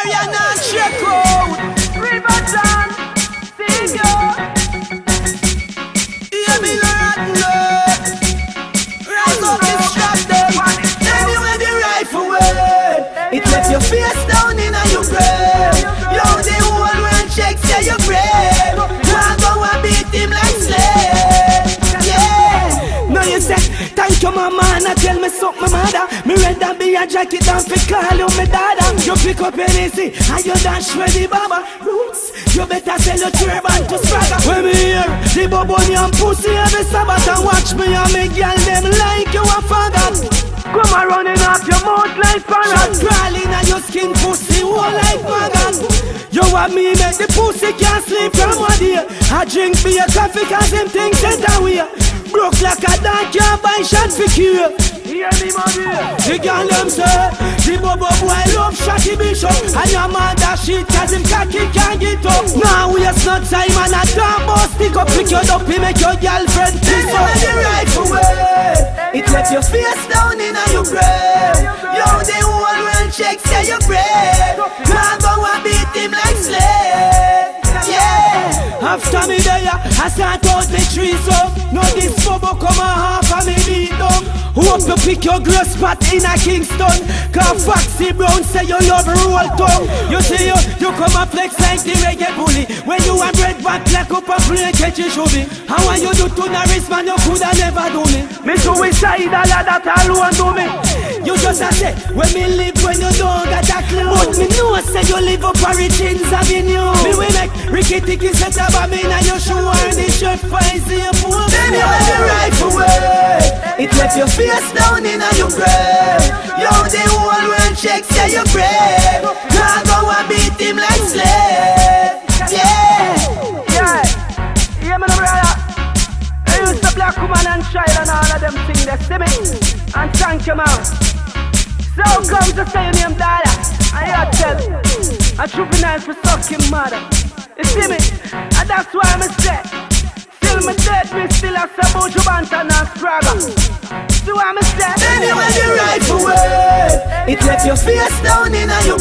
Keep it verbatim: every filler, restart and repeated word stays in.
Mariana and check out River John, see you. Hear me rotten up. Rise up and strap them. Anyway the rifle way, it lets your face down in a your grave. Yo, the whole world check say you brave. Now go and beat him like slave. Yeah. No you say thank you mama and I tell me suck my mother. Me rather be a jacket than fi call you me dada. You pick up anything and you dash with the baba roots. You better sell your turban to Spraga. When me hear the bubble and pussy every Sabbath and watch me and me girl them like you a father. Come a running off your mouth like parrot. Shot crawling on your skin pussy whole like maggot. You want me make the pussy can't sleep from one day. I drink beer coffee cause them things sent away. Broke like a dog can't buy shots for cure. Hear me mommy. The girl them say the bubble boy love shotty bishop. And your mother shit cause him cocky can't get up. Now we are not time and a damn boss stick up. Pick your up, make your girlfriend piss up. The rifle way, it lets your face down in a your grave. Yo the whole world check say you brave. Now go and beat him like slave. Yeah. After me there, I start out the trees up. No this bubble come a half and me beat up. Hope you pick your girl spot in a Kingston. Cause Foxy Brown say you love roll tongue. You see you, you come a flex like the reggae bully. When you a bread back like up a play catch you show me. How are you do to Norris man you coulda never do me. Me suicidal that alone do me. You just a say, when me live when you don't got a clue. But me know say you live up a Richins Avenue. Me we make Ricky Ticky set up a me now you show and the shirt finds the pool. Anyway the rifle way, it lets your face down in a your grave. Yo the whole world check say you brave. Now go and beat him like slave. Yeah. Yeah. Yeah man brother. I used to black woman and child and all of them things they see me. And thank you man. So come to say your name Dada. And you tell a juvenile for sucking mother. You see me? And that's why I'm say still me dead, me still a Sabuju Bantan and Spraga. See what I'm say? Anyway the rifle way, it lets your face down in a your